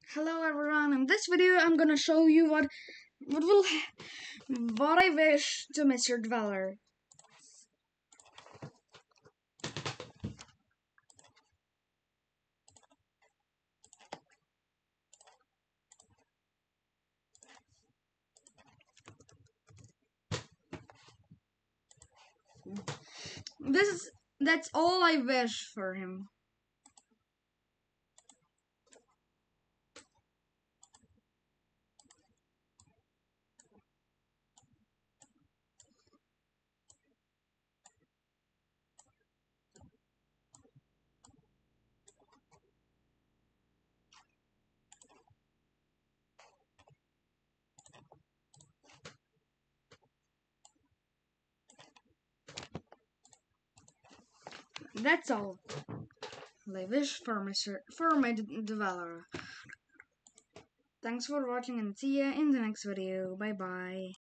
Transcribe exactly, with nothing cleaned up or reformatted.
Hello everyone. In this video, I'm gonna show you what what will what I wish to Mister Dweller. This is that's all I wish for him. That's all I wish for Mister for my Dweller. Thanks for watching and see ya in the next video. Bye bye.